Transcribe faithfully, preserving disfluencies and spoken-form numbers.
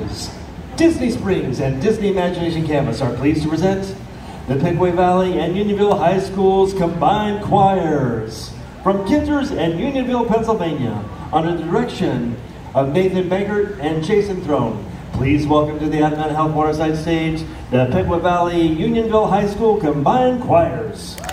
Disney Springs and Disney Imagination Campus are pleased to present the Pequea Valley and Unionville High School's combined choirs from Kinters and Unionville, Pennsylvania, under the direction of Nathan Bankert and Jason Throne. Please welcome to the Advent Health Waterside stage the Pequea Valley Unionville High School combined choirs.